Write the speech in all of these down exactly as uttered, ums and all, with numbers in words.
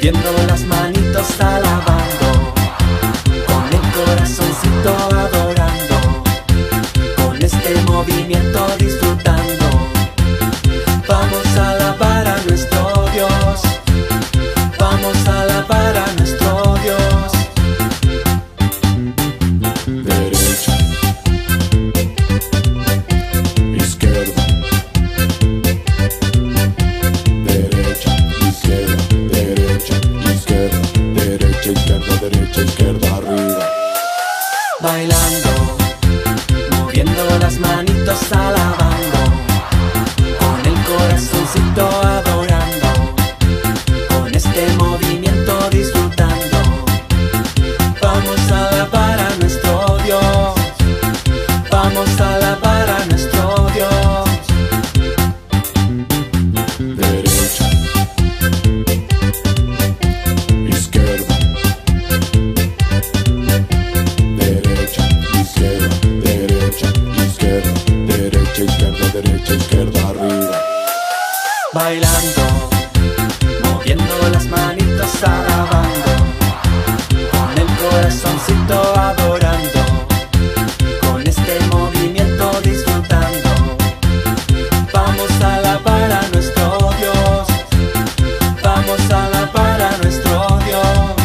moviendo las manitos alabando, con el corazoncito adorando, con este movimiento disfrutando. Vamos a alabar a nuestro Dios, vamos a alabar a nuestro Dios. Derecha, izquierda, derecha, izquierda, derecha, izquierda, derecha, izquierda, derecha, izquierda, arriba. Bailando, moviendo las manitos alabando, con el corazoncito adorando, con este movimiento disfrutando. Vamos a alabar a nuestro Dios, vamos a alabar a nuestro Dios. Derecha, izquierda, derecha, izquierda, derecha, izquierda, derecha, izquierda, derecha, izquierda, arriba. Bailando, moviendo las manitos alabando, con el corazoncito adorando, con este movimiento disfrutando. Vamos a alabar a nuestro Dios, vamos a alabar a nuestro Dios.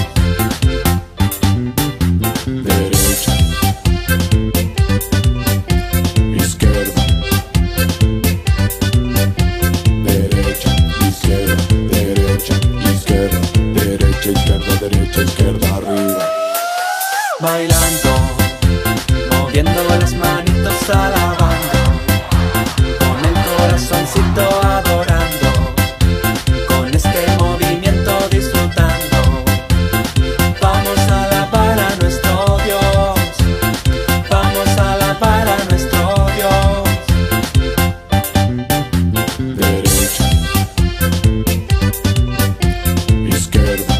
Derecha, izquierda, derecha, izquierda, derecha, izquierda, derecha, izquierda, derecha, izquierda, arriba. Bailando, moviendo las manitos alabando, con el corazoncito adorando, con este movimiento disfrutando. Vamos a alabar a nuestro Dios, vamos a alabar a nuestro Dios. Derecha, izquierda,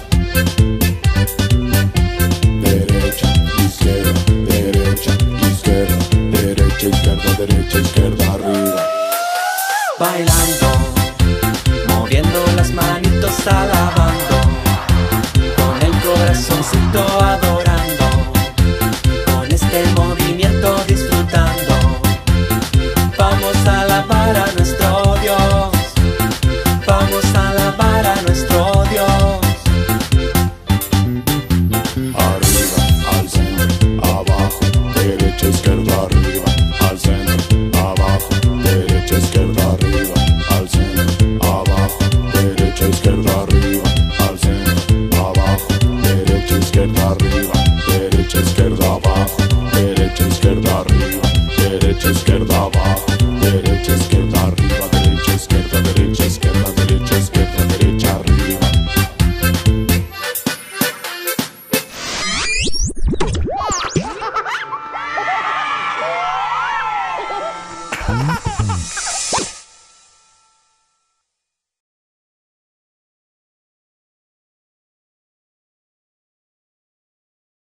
derecha, izquierda, derecha, izquierda, derecha, izquierda, derecha, izquierda, arriba. Bailando, moviendo las manitos alabando, con el corazoncito adorando, con este movimiento disfrutando. Vamos a alabar a nuestro Dios, vamos a alabar a nuestro Dios. Arriba, al centro, abajo, derecha, izquierda, arriba, al centro, abajo, derecha, izquierda, arriba, al centro, abajo, derecha, izquierda, arriba, al centro, abajo, derecha, izquierda, arriba, derecha, izquierda, abajo, derecha, izquierda, arriba, derecha, izquierda, abajo.